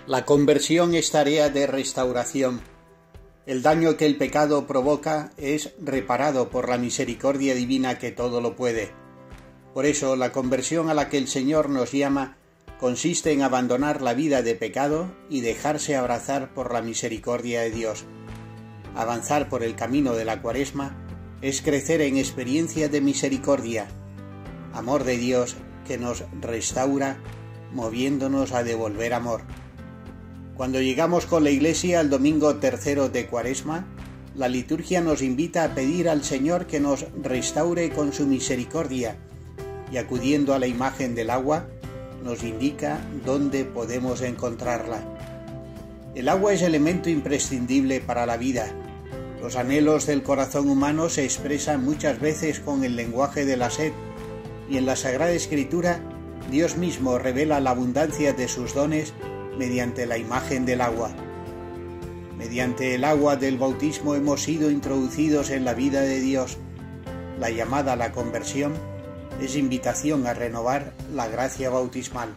La conversión es tarea de restauración. El daño que el pecado provoca es reparado por la misericordia divina que todo lo puede. Por eso, la conversión a la que el Señor nos llama consiste en abandonar la vida de pecado y dejarse abrazar por la misericordia de Dios. Avanzar por el camino de la Cuaresma es crecer en experiencia de misericordia, amor de Dios que nos restaura, moviéndonos a devolver amor. Cuando llegamos con la Iglesia al domingo tercero de Cuaresma, la liturgia nos invita a pedir al Señor que nos restaure con su misericordia y, acudiendo a la imagen del agua, nos indica dónde podemos encontrarla. El agua es elemento imprescindible para la vida. Los anhelos del corazón humano se expresan muchas veces con el lenguaje de la sed, y en la Sagrada Escritura Dios mismo revela la abundancia de sus dones mediante la imagen del agua. Mediante el agua del bautismo hemos sido introducidos en la vida de Dios. La llamada a la conversión es invitación a renovar la gracia bautismal.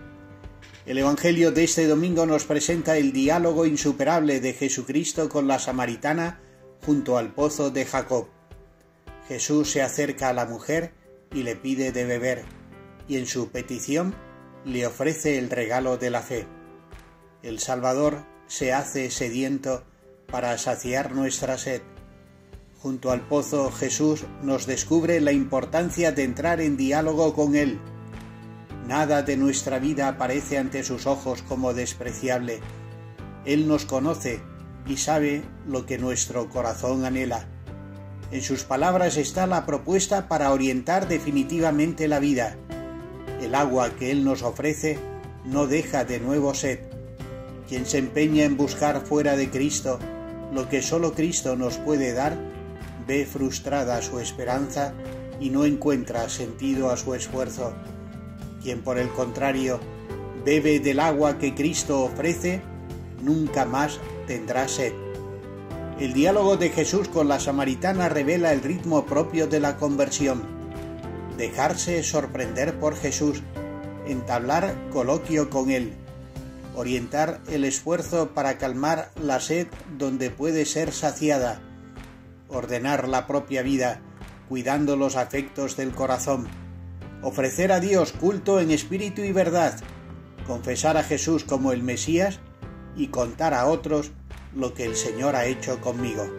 El Evangelio de este domingo nos presenta el diálogo insuperable de Jesucristo con la samaritana junto al pozo de Jacob. Jesús se acerca a la mujer y le pide de beber, y en su petición le ofrece el regalo de la fe. El Salvador se hace sediento para saciar nuestra sed. Junto al pozo, Jesús nos descubre la importancia de entrar en diálogo con Él. Nada de nuestra vida aparece ante sus ojos como despreciable. Él nos conoce y sabe lo que nuestro corazón anhela. En sus palabras está la propuesta para orientar definitivamente la vida. El agua que Él nos ofrece no deja de nuevo sed. Quien se empeña en buscar fuera de Cristo lo que solo Cristo nos puede dar, ve frustrada su esperanza y no encuentra sentido a su esfuerzo. Quien, por el contrario, bebe del agua que Cristo ofrece, nunca más tendrá sed. El diálogo de Jesús con la samaritana revela el ritmo propio de la conversión. Dejarse sorprender por Jesús, entablar coloquio con Él, orientar el esfuerzo para calmar la sed donde puede ser saciada, ordenar la propia vida, cuidando los afectos del corazón, ofrecer a Dios culto en espíritu y verdad, confesar a Jesús como el Mesías y contar a otros lo que el Señor ha hecho conmigo.